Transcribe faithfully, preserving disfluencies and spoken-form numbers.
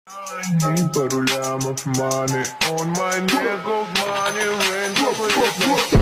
Păruleam of money on my neck of money, rent of